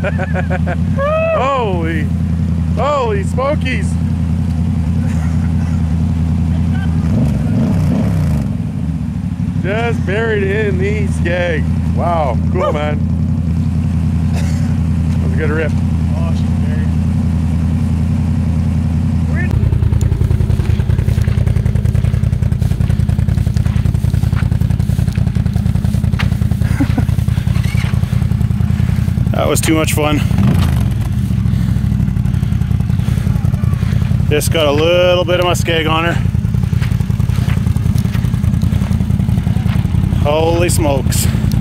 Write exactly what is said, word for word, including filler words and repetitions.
Holy, holy smokies. Just buried in the skeg. Wow, cool, man. That was a good rip. Oh, she's buried. That was too much fun. Just got a little bit of muskeg on her. Holy smokes.